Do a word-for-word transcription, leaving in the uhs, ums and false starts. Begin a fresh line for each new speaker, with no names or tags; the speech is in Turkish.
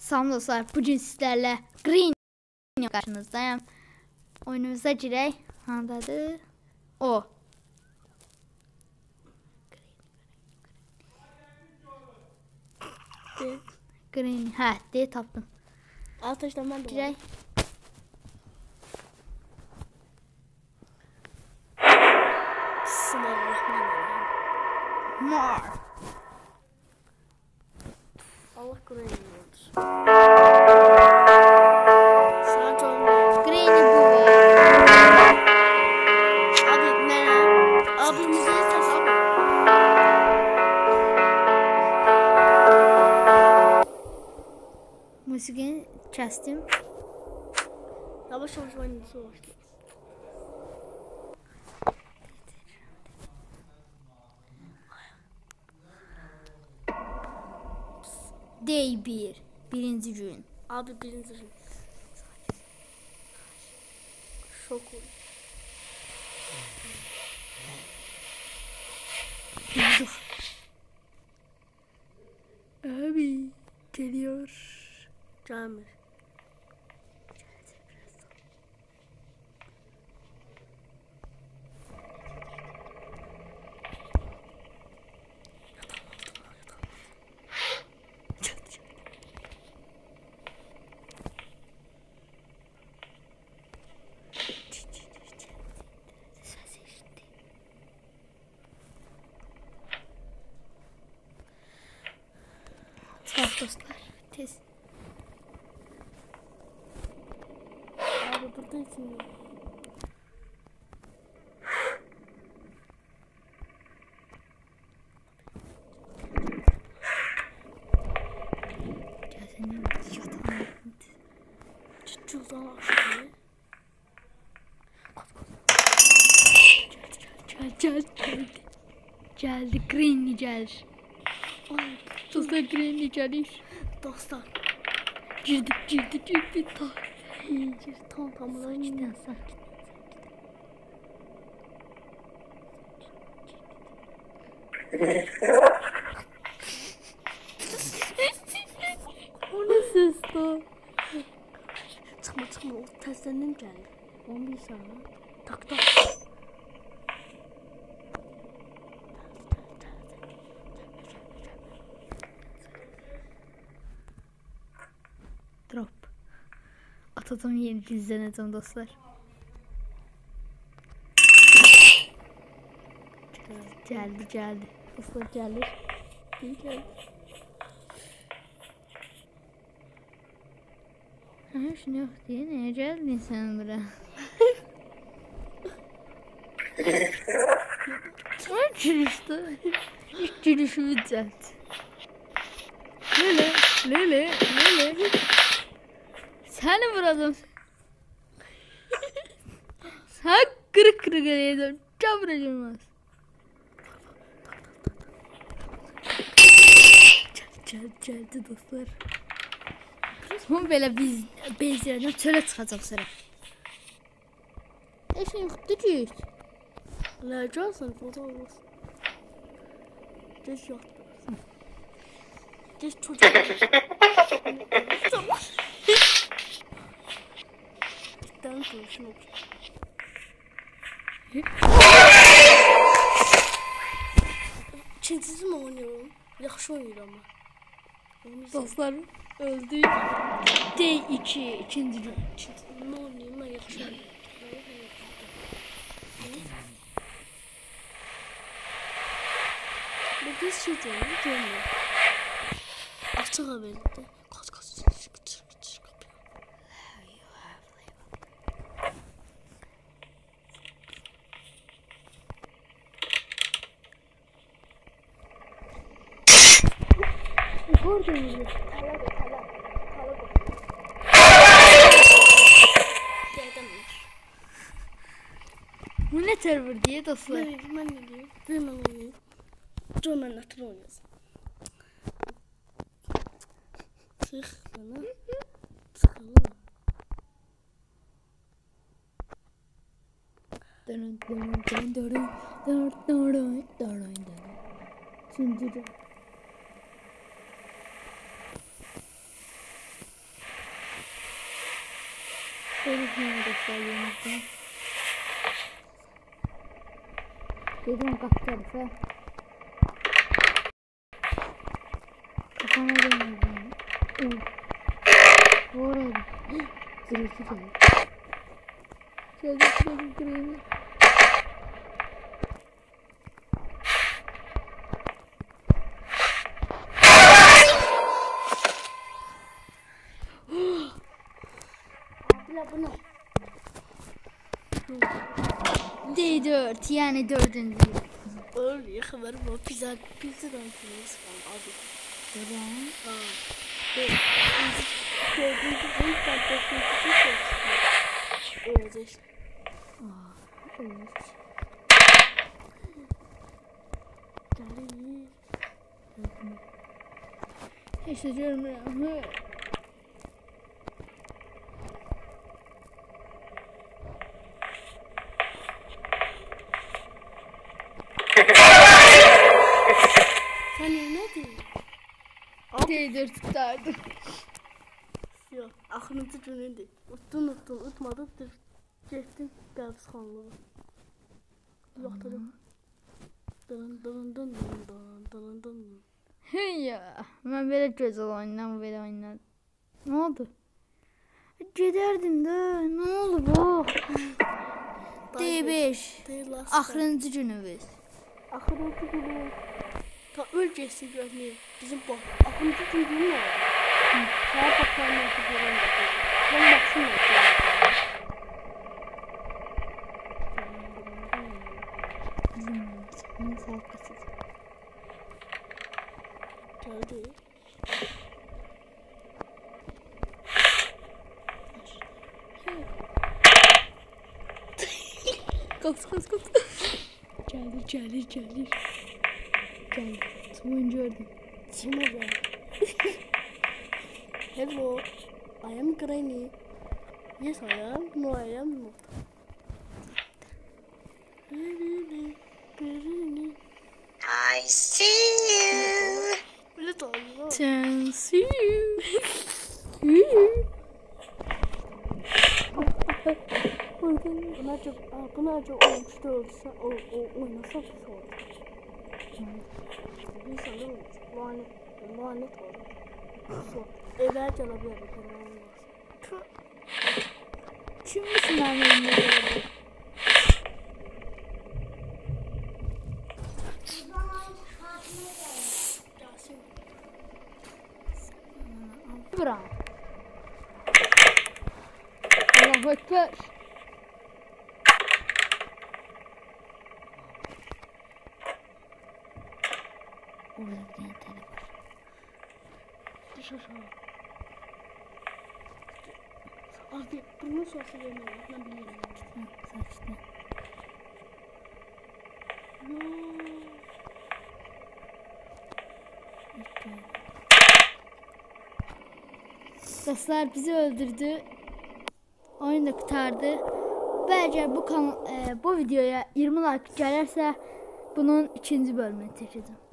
Salam dostlar, bugün sizlerle Green karşınızdayım. Oyunumuza girək. Handadır? O. Green, hə, deyə tapdım.
Ateşten ben de
Girək.
Bismillahirrahmanirrahim.
Mar.
Allah Green'i yoldur. Sadece olmuyor.
Green'i bu.
Abi merhaba. Abimize ses abi.
Musiqini kəsdim.
Yavaş yavaş oynayışı başlıyor.
Day bir. Birinci gün.
Abi birinci gün. Şok oldu.
Durduk. Abi geliyor.
Camir.
Sağ dostlar. Tez.
Abi burada için.
Gəlsənin yatağına.
Ciddi uzan aşağıya.
Gel gel gel. Geldi Green'i gelir.
Ay
Dostlar Green'i gelir.
dostlar.
Girdik girdik girdik. Ta.
İyice tam tam
Sakin sakin. O ne ses o?
Çıkma çıkma o tersinden geldi. on bir saniye. Tak tak.
Drop. Atacağım yeni izleneceğim dostlar. Geldi geldi. Dostlar gelir. İyi geldi. Ha şunu yok diye neye geldin sen buraya? Ne gülüştü? İlk gülüşümü düzelt. Lele, lele, lele. Seni vuradım. Sen kırık kırık eleyedin. Çabracılmaz. Gel, geldi dostlar. Son böyle biz bezlerden çöle çıkacak sonra. Eşin yoktu ki.
Ne diyorsun? Foto olmaz. Geç yok. Geç çocuk. Cidden konuşmak. İkincisi mi oynuyorum? Yaxşı oynuyorum ama.
Dostlar öldü. Day iki, ikinci gün.
Ne oynayayım ben yaxşı oynuyorum. Bu kız şey diyor, görmüyor. Açık haberinde. Kaç kaç çık çık çık kapıyor. Orada mı? Tala da tala. Tala da.
Bu ne server diye dostlar.
Ben ben ne diyeyim? Ben ne diyeyim? John Nathan oynuyorsun. Çık bana. Çıkalım.
Dön dön dön dön dön dön dön dön. Şimdi Öğretmeni gösterdiğimizde. Dedim kapı tarafa. Kafana dönüyorum. Evet. Bu arada. Zırhı geldi. Şöyle şöyle kırayım.
Abla bunu.
D dört yani dördüncü.
Öyle haber var. Pizza pizzadan kırmızı kan abi.
Neden?
Ha. Evet. Dördüncü ilk ben dördüncü şey öyle işte.
Aa, evet.
Gelin.
İşte diyorum ya.
Sen ne diyorsun?
D dört tutardım.
Yok, axırıncı günündür. Utdun, utdun, utmadın, getdin qəbirstanlığa. Yoxdur. Dın dın dın dın dın dın.
Ya, ben böyle güzel oynam, böyle oynadım. Ne oldu? Giderdim de, ne oldu bu? D beş. Axırıncı günümüz.
Axırıncı günü. Ta öl geçsin görmeye. Bizim bu. Axırıncı günü ne oldu? Sağa bakalım nasıl görüyorum. Ben baksın
Bizim saat kaçız?
geldi.
Kalk, kalk, kalk. Gelir, gelir, gelir. Gelir. Tuğun gördüm.
Kim o be? Hello. I am Granny. Yes, I am. No, I am not.
I see you.
Böyle tanrı.
Sensi.
Buna çok, buna çok olmuştu olsa, o, o oynasa bir şey olur. Bir sanırım olmuş. Lanet, lanet olur. Su. Eve gelebilir.
Kim misin ben benimle beraber? Bırak. Allahu Ekber. Orada bir tane tele var.
Düş aşağı. Abi bunu sorsa yemeği. Ben biliyorum.
Ha, saçta.
Yoo.
Dostlar bizi öldürdü. Oyun da kurtardı. Bence bu kan e, bu videoya yirmi like gelirse bunun ikinci bölümünü çekeceğim.